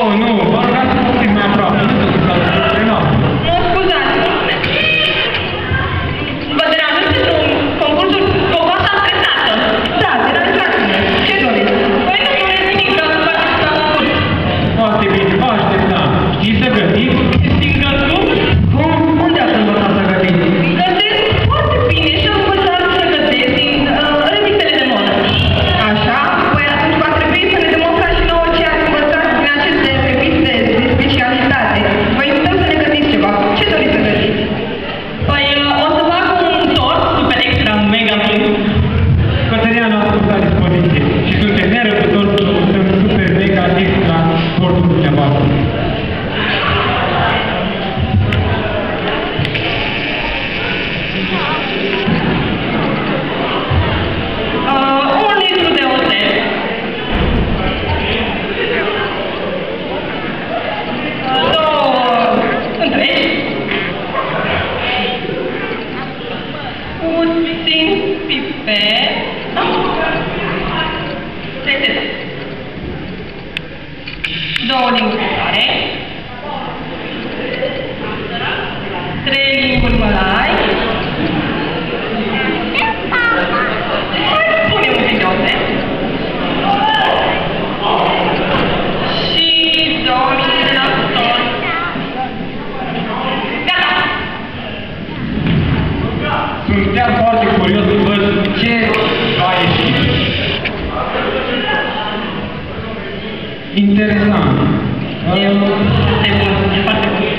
nu, vă rugați puțin mai aproape, nu trebuie să ajunge, nu. Nu, scuzați, vă deranjează un concursul cu o vasă stresată? Da, deranjați-mă. Ce doriți? Păi nu doriți nimic, vreau să faceți la concurs. Foarte bine, vă așteptam. Știți să gătiți? Știți gătul? Cum? Unde ați învățat să gătiți? Gătesc foarte bine și am învățat să gătesc din revistele de modă. Așa? Păi atunci va trebui să ne demonstrați și nouă ce ați învățat din aceste reviste de specialitate. Vă invităm să ne gătiți ceva. Ce doriți să gătiți? Păi o să fac un tort super extra mega plin. Cătălina noastră la dispoziție și suntem nerăbdători să lucrăm super mega extra sportul dumneavoastră. Un litru de oțet. 2 întregi. Puțin piper. 2 linguri mare. 3 linguri mălai. Punem un pic de oțet. Și 2 minute de ajutor. Gata! Sunt chiar foarte curios să văd ce va ieși. Interesant. E foarte bun, e foarte bun.